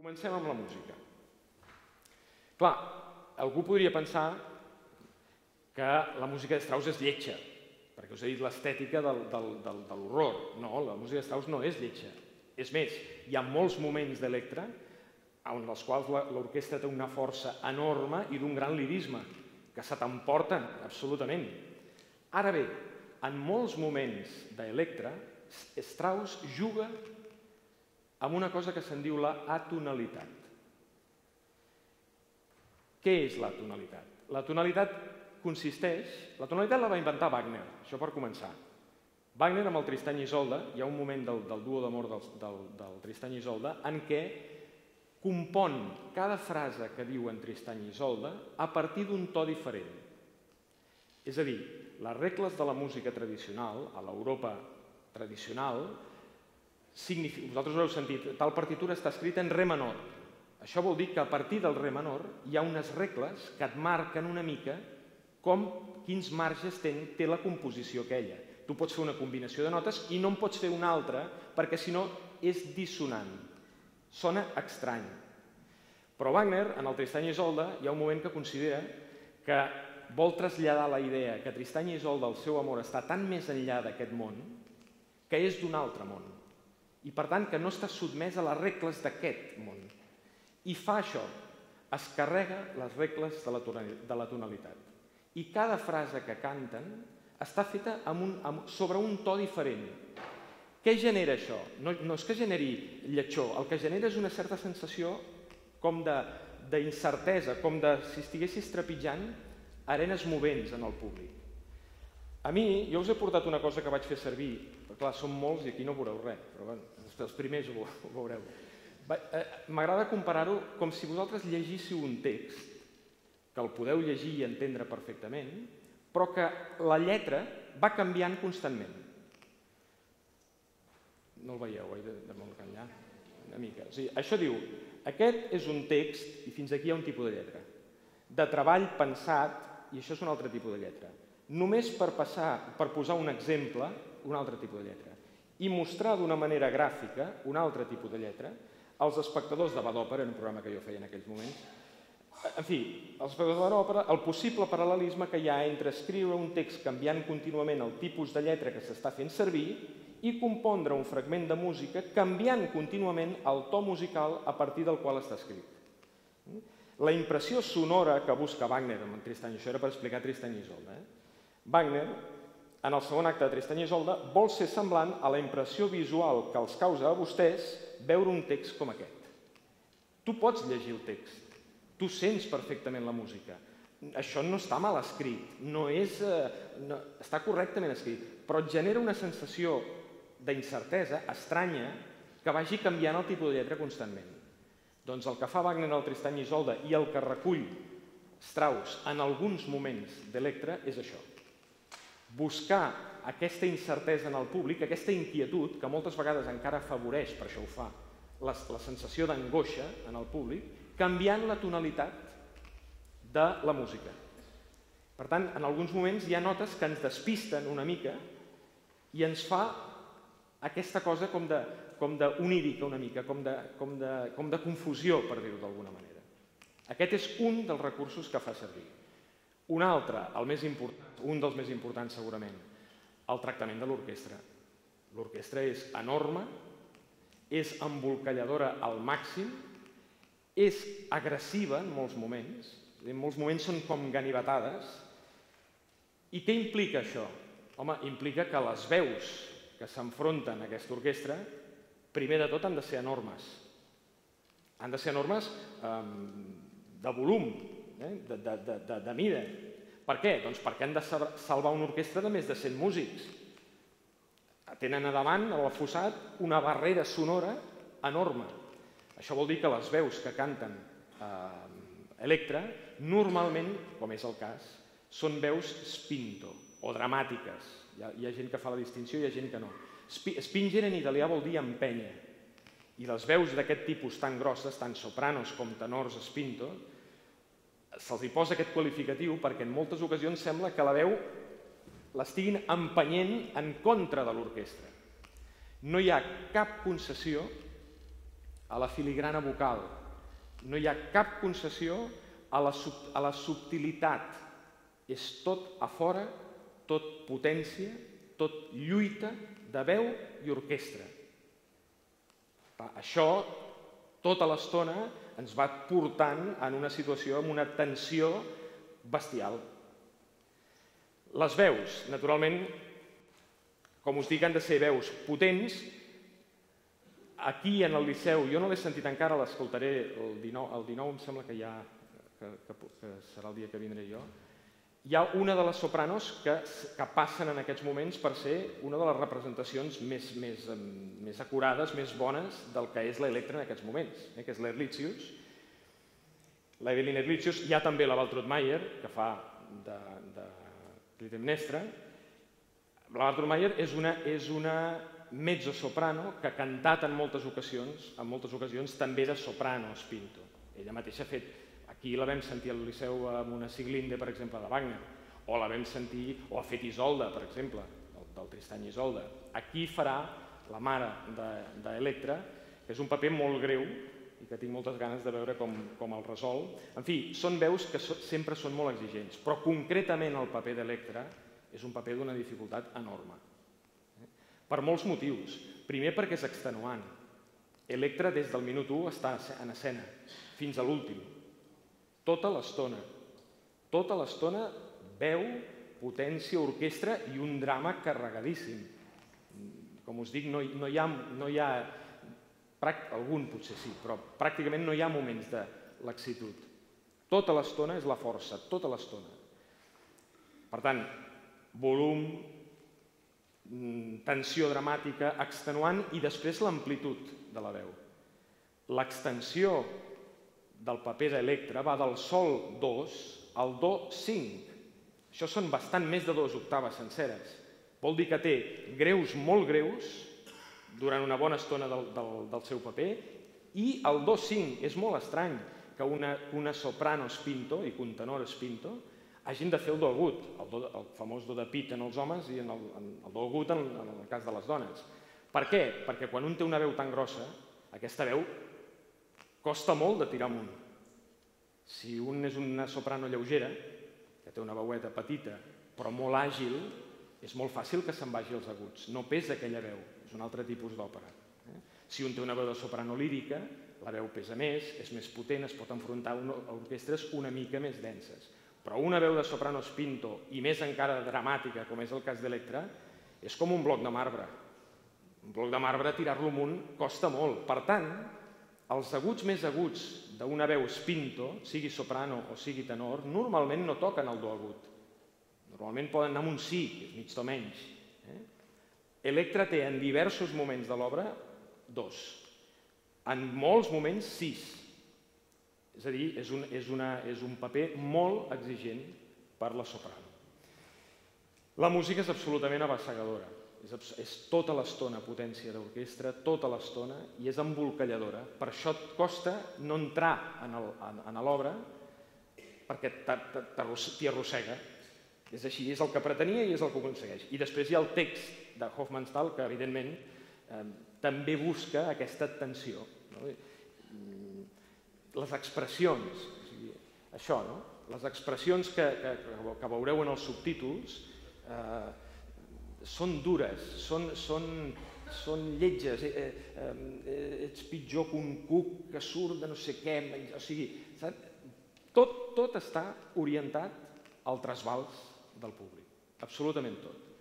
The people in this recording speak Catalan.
Comencem amb la música. Clar, algú podria pensar que la música de Strauss és lletja, perquè us he dit l'estètica de l'horror. No, la música de Strauss no és lletja. És més, hi ha molts moments d'Electra en els quals l'orquestra té una força enorme i d'un gran lirisme, que se t'emporten absolutament. Ara bé, en molts moments d'Electra, Strauss juga amb una cosa que se'n diu la atonalitat. Què és la tonalitat? La tonalitat consisteix... La tonalitat la va inventar Wagner, això per començar. Wagner, amb el Tristany i Isolde, hi ha un moment del duo d'amor del Tristany i Isolde en què compon cada frase que diu en Tristany i Isolde a partir d'un to diferent. És a dir, les regles de la música tradicional, a l'Europa tradicional, vosaltres ho heu sentit, tal partitura està escrita en re menor. Això vol dir que a partir del re menor hi ha unes regles que et marquen una mica quins marges té la composició aquella. Tu pots fer una combinació de notes i no en pots fer una altra perquè si no és dissonant. Sona estrany. Però Wagner, en el Tristany i Isolde, hi ha un moment que considera que vol traslladar la idea que Tristany i Isolde, el seu amor, està tan més enllà d'aquest món que és d'un altre món. I per tant que no està sotmès a les regles d'aquest món. I fa això, es carrega les regles de la tonalitat. I cada frase que canten està feta sobre un to diferent. Què genera això? No és que generi lletjor, el que genera és una certa sensació com d'incertesa, com si estiguessis trepitjant arenes movents en el públic. A mi, jo us he portat una cosa que vaig fer servir, perquè clar, som molts i aquí no veureu res, però els primers ho veureu. M'agrada comparar-ho com si vosaltres llegíssiu un text, que el podeu llegir i entendre perfectament, però que la lletra va canviant constantment. No el veieu, oi? De molt enllà? Una mica. Això diu, aquest és un text, i fins aquí hi ha un tipus de lletra, de treball pensat, i això és un altre tipus de lletra. Només per posar un exemple, un altre tipus de lletra, i mostrar d'una manera gràfica un altre tipus de lletra, als espectadors de Badòpera, en un programa que jo feia en aquells moments, en fi, els espectadors de Badòpera, el possible paral·lelisme que hi ha entre escriure un text canviant contínuament el tipus de lletra que s'està fent servir i compondre un fragment de música canviant contínuament el to musical a partir del qual està escrit. La impressió sonora que busca Wagner amb Tristany, això era per explicar Tristany i Isolde, Wagner, en el segon acte de Tristany i Isolde, vol ser semblant a la impressió visual que els causa a vostès veure un text com aquest. Tu pots llegir el text, tu sents perfectament la música. Això no està mal escrit, està correctament escrit, però et genera una sensació d'incertesa estranya que vagi canviant el tipus de lletra constantment. Doncs el que fa Wagner al Tristany i Isolde i el que recull Strauss en alguns moments d'Electra és això. Buscar aquesta incertesa en el públic, aquesta inquietud, que moltes vegades encara afavoreix, per això ho fa, la sensació d'angoixa en el públic, canviant la tonalitat de la música. Per tant, en alguns moments hi ha notes que ens despisten una mica i ens fa aquesta cosa com d'onírica una mica, com de confusió, per dir-ho d'alguna manera. Aquest és un dels recursos que fa servir. Un altre, un dels més importants segurament, el tractament de l'orquestra. L'orquestra és enorme, és embolcalladora al màxim, és agressiva en molts moments, en molts moments són com ganivetades. I què implica això? Home, implica que les veus que s'enfronten a aquesta orquestra, primer de tot han de ser enormes. Han de ser enormes de volum, de mida. Per què? Doncs perquè han de salvar una orquestra de més de 100 músics. Tenen a davant, a la fossat, una barrera sonora enorme. Això vol dir que les veus que canten Electra, normalment, com és el cas, són veus spinto o dramàtiques. Hi ha gent que fa la distinció i hi ha gent que no. Spingere en italià vol dir empènyer. I les veus d'aquest tipus tan grosses, tant sopranos com tenors spinto, se'ls hi posa aquest qualificatiu perquè en moltes ocasions sembla que la veu l'estiguin empenyent en contra de l'orquestra. No hi ha cap concessió a la filigrana vocal. No hi ha cap concessió a la subtilitat. És tot a fora, tot potència, tot lluita de veu i orquestra. Això, tota l'estona, ens va portant en una situació amb una tensió bestial. Les veus, naturalment, com us dic, han de ser veus potents. Aquí, en el Liceu, jo no l'he sentit encara, l'escoltaré el 19, em sembla que serà el dia que vindré jo. Hi ha una de les sopranos que passen en aquests moments per ser una de les representacions més acurades, més bones del que és l'Electra en aquests moments, que és l'Ehrlitzius. L'Evelyn Ehrlitzius, hi ha també la Waltraud-Mayer, que fa de Clytemnestra. La Waltraud-Mayer és una mezzosoprano que ha cantat en moltes ocasions també de soprano spinto. Ella mateixa ha fet, aquí la vam sentir al Liceu amb una Sieglinde, per exemple, de Wagner, o la vam sentir, o ha fet Isolde, per exemple, del Tristany i Isolde. Aquí farà la mare d'Electra, que és un paper molt greu i que tinc moltes ganes de veure com el resol. En fi, són veus que sempre són molt exigents, però concretament el paper d'Electra és un paper d'una dificultat enorme. Per molts motius. Primer perquè és extenuant. Electra des del minut 1 està en escena, fins a l'últim. Tota l'estona. Tota l'estona veu, potència, orquestra i un drama carregadíssim. Com us dic, no hi ha... Algun potser sí, però pràcticament no hi ha moments de laxitud. Tota l'estona és la força, tota l'estona. Per tant, volum, tensió dramàtica, extenuant i després l'amplitud de la veu. L'extensió del paper d'Electra va del sol 2 al do 5. Això són bastant més de 2 octaves senceres. Vol dir que té greus molt greus durant una bona estona del seu paper i el do 5 és molt estrany que una soprano spinto i un tenor spinto hagin de fer el do agut, el famós do de pit en els homes i el do agut en el cas de les dones. Per què? Perquè quan un té una veu tan grossa, aquesta veu costa molt de tirar amunt. Si un és una soprano lleugera, que té una veueta petita però molt àgil, és molt fàcil que se'n vagi als aguts. No pesa aquella veu, és un altre tipus d'òpera. Si un té una veu de soprano lírica, la veu pesa més, és més potent, es pot enfrontar a orquestres una mica més denses. Però una veu de soprano spinto, i més encara dramàtica, com és el cas d'Electra, és com un bloc de marbre. Un bloc de marbre, tirar-lo amunt, costa molt. Per tant, els aguts més aguts d'una veu spinto, sigui soprano o sigui tenor, normalment no toquen el do agut. Normalment poden anar amb un si, que és mig to menys. Electra té en diversos moments de l'obra 2. En molts moments 6. És a dir, és un paper molt exigent per la soprano. La música és absolutament abassegadora. És tota l'estona potència d'orquestra, tota l'estona, i és embolcalladora. Per això et costa no entrar en l'obra perquè t'hi arrossega. És així, és el que pretenia i és el que aconsegueix. I després hi ha el text de Hofmannsthal, que evidentment també busca aquesta tensió. Les expressions, això, les expressions que veureu en els subtítols són dures, són lletges, ets pitjor que un cuc que surt de no sé què, o sigui, tot està orientat al trasbals del públic, absolutament tot.